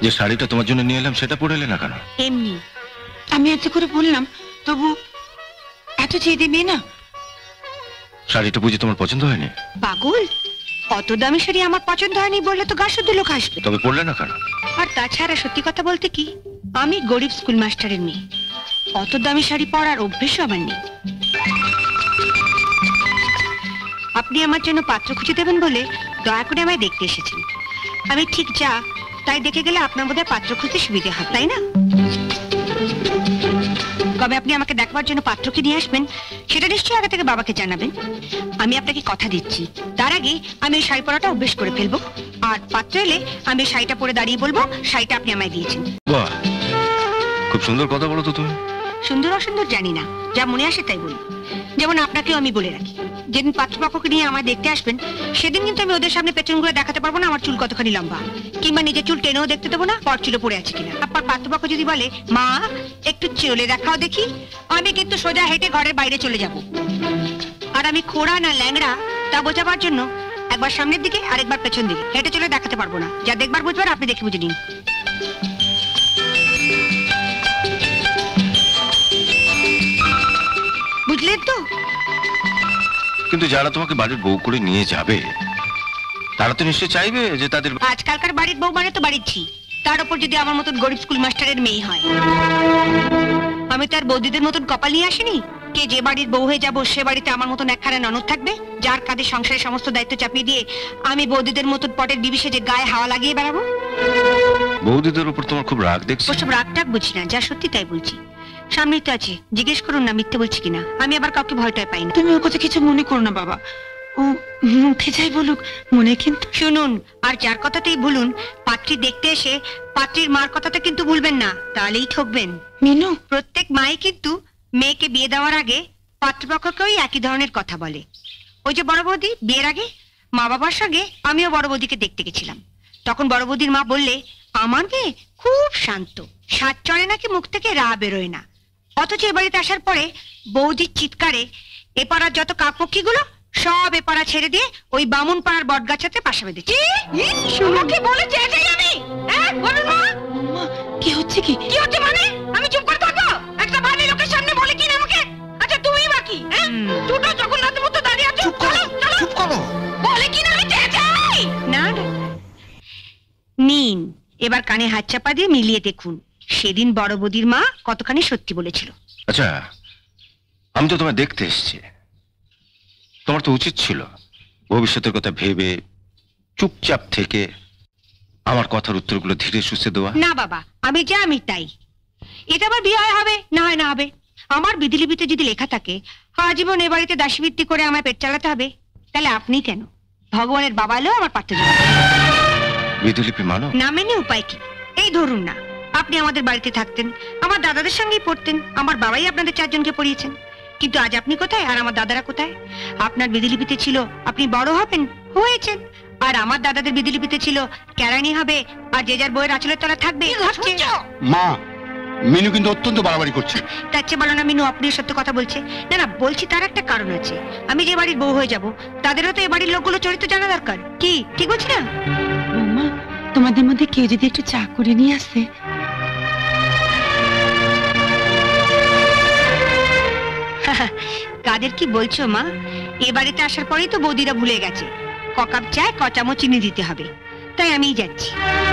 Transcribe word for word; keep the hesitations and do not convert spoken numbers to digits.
যে শাড়িটা তোমার জন্য নিয়ে এলাম সেটা পরে এলে না কেন? এমনি আমি এত করে বললাম, তবু এত চেয়ে মেয়ে না। শাড়িটা বুঝি তোমার পছন্দ হয়নি? পাগল, অত দামি শাড়ি আমার পছন্দ হয়নি বললে তো গা শুদ্ধ লোক আসবে। তবে পরলে না কেন? আর তাছাড়া সত্যি কথা বলতে কি, আমি গরিব স্কুল মাস্টারের মেয়ে, অত দামি শাড়ি পরার অভ্যেসও আমার নেই। আপনি আমার জন্য পাত্র খুঁজে দেবেন বলে দয়া করে আমায় দেখতে এসেছেন। আমি ঠিক যা তাই দেখে গেলে আপনার বোধহয় পাত্র খুঁজতে সুবিধে হয়, তাই না? কবে আপনি আমাকে দেখবার জন্য পাত্রকে নিয়ে আসবেন সেটা নিশ্চয়ই আগে থেকে বাবাকে জানাবেন। আমি আপনাকে কথা দিচ্ছি, তার আগে আমি ওই শাড়ি পরাটা অভ্যেস করে ফেলবো, আর পাত্র এলে আমি শাড়িটা পরে দাঁড়িয়ে বলবো শাড়িটা আপনি আমায় দিয়েছেন। বাহ, খুব সুন্দর কথা বলো তো তুমি। সুন্দর অসুন্দর জানি না, যা মনে আসে তাই বলি। যেমন আপনাকেও আমি বলে রাখি, যেদিন পাত্রপক্ষকে নিয়ে আমায় দেখতে আসবেন সেদিন কিন্তু আমি ওদের সামনে পেছন ঘুরে দেখাতে পারবো না আমার চুল কতখানি লম্বা, কিংবা নিজের চুল টেনেও দেখতে দেবো না পর চুলে পড়ে আছে কিনা। আপনার পাত্রপক্ষ যদি বলে মা একটু চলে দেখাও দেখি, আমি কিন্তু সোজা হেঁটে ঘরের বাইরে চলে যাব। আর আমি খোড়া না ল্যাংড়া তা বোঝাবার জন্য একবার সামনের দিকে আর একবার পেছন দিকে হেঁটে চলে দেখাতে পারবো না। যা দেখবার বুঝবার আপনি দেখে বুঝে নিন। বুঝলেন তো? কিন্তু যারা তোমাকে বাড়ির বউ করে নিয়ে যাবে তারা তো নিশ্চয়ই চাইবে যে তাদের আজকালকার বাড়ির বউ মানে তো বাড়ির ঝি, তার উপর যদি আমার মতন গরিব স্কুল মাস্টারের মেয়ে হয়। আমি তার বৌদিদের মতন কপাল নিয়ে আসিনি কে যে বাড়ির বউ হয়ে যাবো সে বাড়িতে আমার মতন একখানা ননদ থাকবে যার কাঁধে সংসারের সমস্ত দায়িত্ব চাপিয়ে দিয়ে আমি বৌদিদের মতন পটের বিবিসে যে গায়ে হাওয়া লাগিয়ে বেড়াবো। বৌদিদের উপর তোমার খুব রাগ দেখছি। ওসব রাগ টাগ বুঝি না, যা সত্যি তাই বলছি। সামনেই তো আছে, জিজ্ঞেস করুন না মিথ্যে বলছি কিনা। আমি আবার কাউকে ভয়টাই পাই না। তুমি ওর কথা কিছু মনে করো না বাবা, ও মুখে যাই বলুক মনে কিন্তু। শুনুন, আর যার কথাতেই বলুন, পাত্রী দেখতে এসে পাত্রীর মার কথাটা কিন্তু ভুলবেন না, তাহলেই ঠকবেন। মিনু, প্রত্যেক মাই কিন্তু মেয়েকে বিয়ে দেওয়ার আগে পাত্রপক্ষকেই একই ধরনের কথা বলে। ওই যে বড় বৌদি বিয়ের আগে মা বাবার সঙ্গে আমিও বড় বৌদিকে দেখতে গেছিলাম, তখন বড় বৌদির মা বললে আমার মেয়ে খুব শান্ত, সাত চড়ে নাকি মুখ থেকে রা বেরোয় না। অথচ এ বাড়িতে আসার পরে বৌদির চিৎকারে এ পাড়ার যত কাকপক্ষীগুলো সব এ পাড়া ছেড়ে দিয়ে ওই বামুন পাড়ার বট গাছাতে পাশা বেঁধেছে। কি বলেছে এটাই আমি? কি হচ্ছে কি? কি হচ্ছে মানে? আমি চুপ করে থাকবো? একটা বাড়ির লোকের সামনে বলে কিনা আমাকে? আচ্ছা তুমি বাকি ছোট জগন্নাথের মতো দাঁড়িয়ে আছো। চুপ করো, চুপ করো। বলে কিনা আমি চেঁচাই না। নিন এবার কানে হাত চাপা দিয়ে মিলিয়ে দেখুন সেদিন বড় বৌদির মা কতখানি সত্যি বলেছিল। আচ্ছা, আমি তো তোমায় দেখতে এসেছি, তোমার তো উচিত ছিল ভবিষ্যতের কথা ভেবে চুপচাপ থেকে আমার কথার উত্তরগুলো ধীরে সুস্থে দেওয়া। না বাবা, আমি যা আমি তাই। এটা আবার বিয়ে হবে না হয় না হবে, আমার বিধিলিপিতে যদি লেখা থাকে আজীবন এ বাড়িতে দাসীবৃত্তি করে আমায় পেট চালাতে হবে, তাহলে আপনি কেন ভগবানের বাবা এলেও আমার পারতে যাবে। বিধিলিপি মানো না মেনে উপায় কি? এই ধরুন না, আপনি আমাদের বাড়িতে থাকতেন, আমার দাদাদের সঙ্গেই পড়তেন, আমার বাবাই আপনাদের চারজনকে পড়িয়েছেন, কিন্তু আজ আপনি কোথায় আর আমার দাদারা কোথায়? আপনার বিধিলিপিতে ছিল আপনি বড় হবেন, হয়েছেন, আর আমার দাদাদের বিধিলিপিতে ছিল কেরানি হবে আর যে যার বইয়ের আঁচলের তলা থাকবে। মা, মিনু কিন্তু অত্যন্ত বাড়াবাড়ি করছে। তার চেয়ে বলো না মিনু আপনি সত্য কথা বলছে। না না বলছি, তার একটা কারণ আছে। আমি যে বাড়ির বউ হয়ে যাব তাদেরও তো এ বাড়ির লোকগুলো চরিত্র জানা দরকার। কি ঠিক বলছি না? বৌমা, তোমাদের মধ্যে কেউ যদি একটু চা করে নিয়ে আসে। কাদের কি বলছো মা? এ বাড়িতে আসার পরেই তো বৌদিরা ভুলে গেছে ক কাপ চায় ক চামচ চিনি দিতে হবে, তাই আমিই যাচ্ছি।